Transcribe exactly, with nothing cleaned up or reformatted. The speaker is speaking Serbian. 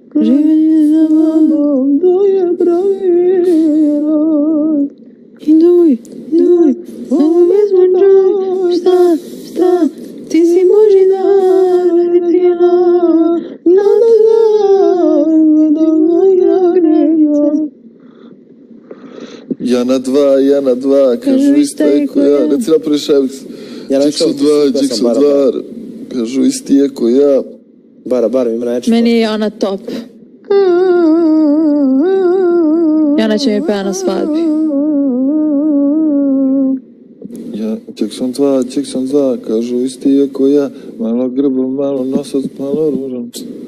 Življenje za mnom, to je pravilo. Iduj, iduj, ovo je zvučaj, šta, šta, ti si Boži dar, vidjela, nada znam, da moja greća. Ja na dva, ja na dva, kažu isti je ko ja. Reci napravi ševiks. Jigsaw dva, Jigsaw dva, kažu isti je ko ja. Bara, bara, ima neče. Meni je ona top. Jana će mi peva na svadbi. Ja, Jigsaw dva, Jigsaw dva, kažu isti je ko ja. Malo grbo, malo nosac, malo ružan.